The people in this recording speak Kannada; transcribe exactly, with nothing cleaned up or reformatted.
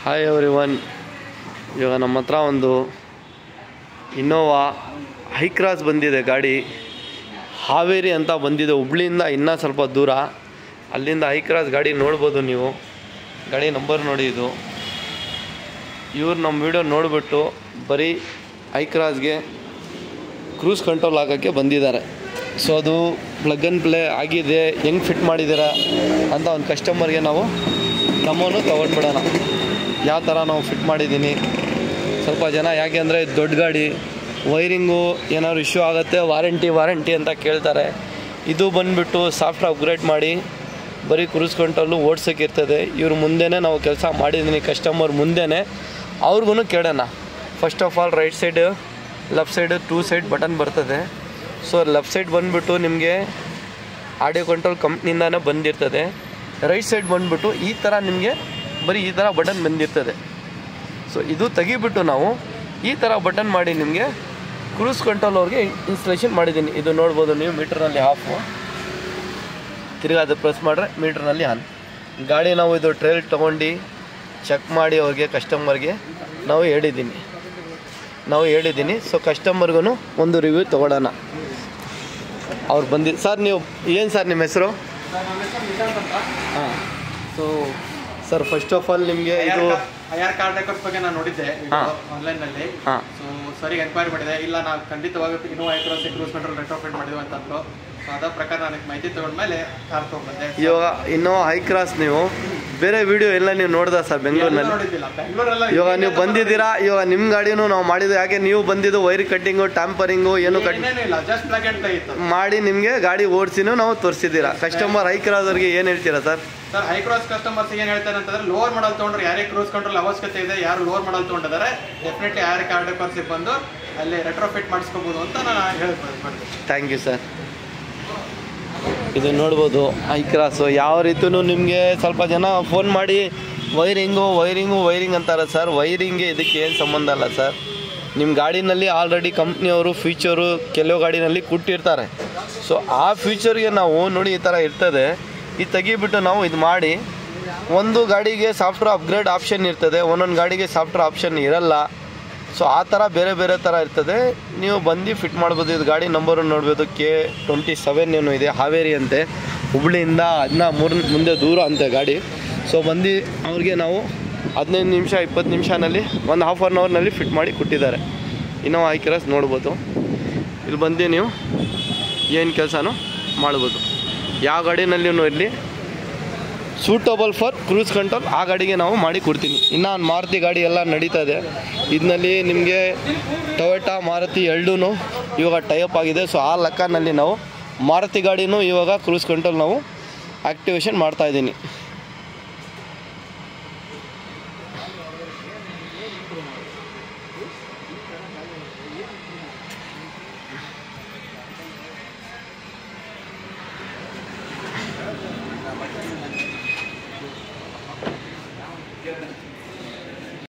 Hi everyone. ಇವಾಗ ನಮ್ಮ ಹತ್ರ ಒಂದು ಇನ್ನೋವಾ ಹೈ ಕ್ರಾಸ್ ಬಂದಿದೆ ಗಾಡಿ. ಹಾವೇರಿ ಅಂತ ಬಂದಿದೆ, ಹುಬ್ಳಿಯಿಂದ ಇನ್ನೂ ಸ್ವಲ್ಪ ದೂರ. ಅಲ್ಲಿಂದ ಹೈ ಕ್ರಾಸ್ ಗಾಡಿ ನೋಡ್ಬೋದು ನೀವು. ಗಾಡಿ ನಂಬರ್ ನೋಡಿ ಇದು. ಇವ್ರು ನಮ್ಮ ವಿಡಿಯೋ ನೋಡಿಬಿಟ್ಟು ಬರೀ ಹೈ ಕ್ರಾಸ್ಗೆ ಕ್ರೂಸ್ ಕಂಟ್ರೋಲ್ ಹಾಕೋಕ್ಕೆ ಬಂದಿದ್ದಾರೆ. ಸೊ ಅದು ಪ್ಲಗ್ ಆ್ಯಂಡ್ ಪ್ಲೇ ಆಗಿದೆ, ಹೆಂಗೆ ಫಿಟ್ ಮಾಡಿದ್ದೀರಾ ಅಂತ ಒಂದು ಕಸ್ಟಮರ್ಗೆ ನಾವು ನಮ್ಮನ್ನು ತೊಗೊಂಡ್ಬಿಡೋಣ. ಯಾವ ಥರ ನಾವು ಫಿಟ್ ಮಾಡಿದ್ದೀನಿ. ಸ್ವಲ್ಪ ಜನ ಯಾಕೆ ಅಂದರೆ ದೊಡ್ಡ ಗಾಡಿ, ವೈರಿಂಗು ಏನಾದ್ರು ಇಶ್ಯೂ ಆಗುತ್ತೆ, ವಾರಂಟಿ ವಾರಂಟಿ ಅಂತ ಕೇಳ್ತಾರೆ. ಇದು ಬಂದುಬಿಟ್ಟು ಸಾಫ್ಟ್ವೇರ್ ಅಪ್ಗ್ರೇಡ್ ಮಾಡಿ ಬರೀ ಕ್ರೂಸ್ ಕಂಟ್ರೋಲು ಓಡ್ಸೋಕ್ಕಿರ್ತದೆ. ಇವ್ರ ಮುಂದೆನೇ ನಾವು ಕೆಲಸ ಮಾಡಿದ್ದೀನಿ, ಕಸ್ಟಮರ್ ಮುಂದೆನೇ. ಅವ್ರಿಗೂ ಕೇಳೋಣ. First of all right side left side two side button ಬರ್ತದೆ. ಸೊ ಲೆಫ್ಟ್ ಸೈಡ್ ಬಂದುಬಿಟ್ಟು ನಿಮಗೆ ಆಡಿಯೋ ಕಂಟ್ರೋಲ್ ಕಂಪ್ನಿಯಿಂದಾನೇ ಬಂದಿರ್ತದೆ. ರೈಟ್ ಸೈಡ್ ಬಂದುಬಿಟ್ಟು ಈ ಥರ ನಿಮಗೆ ಬರೀ ಈ ಥರ ಬಟನ್ ಬಂದಿರ್ತದೆ. ಸೊ ಇದು ತೆಗಿಬಿಟ್ಟು ನಾವು ಈ ಥರ ಬಟನ್ ಮಾಡಿ ನಿಮಗೆ ಕ್ರೂಸ್ ಕಂಟ್ರೋಲ್ ಅವ್ರಿಗೆ ಇನ್ಸ್ಟಾಲೇಷನ್ ಮಾಡಿದ್ದೀನಿ. ಇದು ನೋಡ್ಬೋದು ನೀವು, ಮೀಟ್ರ್ನಲ್ಲಿ ಆಫು, ತಿರ್ಗಿ ಅದು ಪ್ರೆಸ್ ಮಾಡಿದ್ರೆ ಮೀಟ್ರ್ನಲ್ಲಿ ಆನ್. ಗಾಡಿ ನಾವು ಇದು ಟ್ರಯಲ್ ತೊಗೊಂಡು ಚೆಕ್ ಮಾಡಿ ಅವ್ರಿಗೆ ಕಸ್ಟಮರ್ಗೆ ನಾವು ಹೇಳಿದ್ದೀನಿ ನಾವು ಹೇಳಿದ್ದೀನಿ ಸೊ ಕಸ್ಟಮರ್ಗೂ ಒಂದು ರಿವ್ಯೂ ತೊಗೊಳ್ಳೋಣ. ಅವ್ರು ಬಂದಿದ್ದು. ಸರ್ ನೀವು ಏನು ಸರ್ ನಿಮ್ಮ ಹೆಸರು? ಹಾಂ. So sir first of all ನಿಮಗೆ ಇದು ಐಆರ್ ಕಾರ್ಡ್ ರೆಕಾರ್ಡ್ಸ್ ಬಗ್ಗೆ ನಾನು ನೋಡಿದ್ದೆ ಆನ್ಲೈನಲ್ಲಿ. ಹಾಂ. ಸೊ ಸರಿಗೆ ಎನ್ಕ್ವೈರಿ ಮಾಡಿದೆ. ಇಲ್ಲ ನಾವು ಖಂಡಿತವಾಗಿ Innova Hycross cruise control retrofit ಮಾಡಿದ್ವಿ ಅಂತಂದ್ರು. ಸೊ ಅದ ಪ್ರಕಾರ ನನಗೆ ಮಾಹಿತಿ ತೊಗೊಂಡ್ಮೇಲೆ ಕಾರ್ ತೊಗೊಂಡ್ಬಂದೆ. ಇವಾಗ ಇನ್ನೋವಾ ಹೈ ಕ್ರಾಸ್ ನೀವು ಬೇರೆ ವಿಡಿಯೋ ಎಲ್ಲ ನೀವು ನೋಡ್ದ ಸರ್ ಬೆಂಗಳೂರಿನಲ್ಲಿ? ನೋಡಿದ್ದಿಲ್ಲ, ಬೆಂಗಳೂರಲ್ಲ. ಇವಾಗ ನೀವು ಬಂದಿದ್ದೀರಾ, ಇವಾಗ ನಿಮ್ಮ ಗಾಡಿನೂ ನಾವು ಮಾಡಿದ್ದು. ಯಾಕೆ ನೀವು ಬಂದಿದ್ದು ವೈರ್ ಕಟ್ಟಿಂಗು, ಟ್ಯಾಂಪರಿಂಗು ಏನು ಕಟ್ ಇಲ್ಲ, ಜಸ್ಟ್ ಪ್ಲಗ್ ಅಂಡ್ ಪ್ಲೇ ಇತ್ತು ಮಾಡಿ ನಿಮಗೆ ಗಾಡಿ ಓಡಿಸಿನೂ ನಾವು ತೋರಿಸಿದ್ದೀರಾ. ಕಸ್ಟಮರ್ ಹೈ ಕ್ರಾಸ್ ಅವ್ರಿಗೆ ಏನು ಹೇಳ್ತೀರಾ ಸರ್? ಸರ್ ಹೈ ಕ್ರಾಸ್ ಕಸ್ಟಮರ್ಸ್ ಏನು ಹೇಳ್ತಾರೆ ಅಂತಂದ್ರೆ, ಲೋವರ್ ಮಾಡಲ್ ತೊಗೊಂಡ್ರೆ ಯಾರೇ ಕ್ರೂಸ್ ಕಂಟ್ರೋಲ್ ಅವಶ್ಯಕತೆ ಇದೆ, ಯಾರು ಲೋವರ್ ಮಾಡಲ್ ತೊಗೊಂಡಿದ್ದಾರೆ ಡೆಫಿನೆಟ್ಲಿ ಐಆರ್ ಕಾರ್ಡ್ ರೆಕಾರ್ಡ್ಸಿಗೆ ಬಂದು ಅಲ್ಲಿ ರೆಟ್ರೋಫಿಟ್ ಮಾಡಿಸ್ಕೋಬೋದು ಅಂತ ನಾನು ಹೇಳ್ಬೋದು. Thank you sir. ಇದು ನೋಡ್ಬೋದು ಹೈ ಕ್ರಾಸು ಯಾವ ರೀತಿಯೂ. ನಿಮಗೆ ಸ್ವಲ್ಪ ಜನ ಫೋನ್ ಮಾಡಿ ವೈರಿಂಗು ವೈರಿಂಗು ವೈರಿಂಗ್ ಅಂತಾರೆ ಸರ್. ವೈರಿಂಗ್ಗೆ ಇದಕ್ಕೆ ಏನು ಸಂಬಂಧ ಅಲ್ಲ ಸರ್. ನಿಮ್ಮ ಗಾಡಿನಲ್ಲಿ ಆಲ್ರೆಡಿ ಕಂಪ್ನಿಯವರು ಫೀಚರು ಕೆಲವು ಗಾಡಿನಲ್ಲಿ ಕೊಟ್ಟಿರ್ತಾರೆ. ಸೊ ಆ ಫ್ಯೂಚರ್ಗೆ ನಾವು ನೋಡಿ ಈ ಥರ ಇರ್ತದೆ. ಇದು ತೆಗಿಬಿಟ್ಟು ನಾವು ಇದು ಮಾಡಿ, ಒಂದು ಗಾಡಿಗೆ ಸಾಫ್ಟ್ವೇರ್ ಅಪ್ಗ್ರೇಡ್ ಆಪ್ಷನ್ ಇರ್ತದೆ, ಒಂದೊಂದು ಗಾಡಿಗೆ ಸಾಫ್ಟ್ವೇರ್ ಆಪ್ಷನ್ ಇರಲ್ಲ. ಸೊ ಆ ಥರ ಬೇರೆ ಬೇರೆ ಥರ ಇರ್ತದೆ. ನೀವು ಬಂದು ಫಿಟ್ ಮಾಡ್ಬೋದು. ಇದು ಗಾಡಿ ನಂಬರು ನೋಡ್ಬೋದು, ಕೆ ಟ್ವೆಂಟಿ ಸೆವೆನ್ ಏನು ಇದೆ, ಹಾವೇರಿ ಅಂತೆ, ಹುಬ್ಳಿಯಿಂದ ಅದನ್ನ ಮೂರು ಮುಂದೆ ದೂರ ಅಂತೆ ಗಾಡಿ. ಸೊ ಬಂದು ಅವ್ರಿಗೆ ನಾವು ಹದಿನೈದು ನಿಮಿಷ ಇಪ್ಪತ್ತು ನಿಮಿಷನಲ್ಲಿ ಒಂದು ಹಾಫ್ ಆನ್ ಅವರ್ನಲ್ಲಿ ಫಿಟ್ ಮಾಡಿ ಕೊಟ್ಟಿದ್ದಾರೆ. ಇನ್ನೋವಾ ಹೈ ಕ್ರಾಸ್ ನೋಡ್ಬೋದು. ಇಲ್ಲಿ ಬಂದು ನೀವು ಏನು ಕೆಲಸನೂ ಮಾಡ್ಬೋದು. ಯಾವ ಗಾಡಿನಲ್ಲಿ ಇರಲಿ ಸೂಟಬಲ್ ಫಾರ್ ಕ್ರೂಸ್ ಕಂಟ್ರೋಲ್ ಆ ಗಾಡಿಗೆ ನಾವು ಮಾಡಿ ಕೊಡ್ತೀನಿ. ಇನ್ನು ಮಾರುತಿ ಗಾಡಿ ಎಲ್ಲ ನಡೀತಾ ಇದೆ. ಇದರಲ್ಲಿ ನಿಮಗೆ ಟೊಯೋಟಾ ಮಾರುತಿ ಎರಡೂ ಇವಾಗ ಟೈಅಪ್ ಆಗಿದೆ. ಸೊ ಆ ಲೆಕ್ಕನಲ್ಲಿ ನಾವು ಮಾರುತಿ ಗಾಡಿನೂ ಇವಾಗ ಕ್ರೂಸ್ ಕಂಟ್ರೋಲ್ ನಾವು ಆ್ಯಕ್ಟಿವೇಶನ್ ಮಾಡ್ತಾಯಿದ್ದೀನಿ.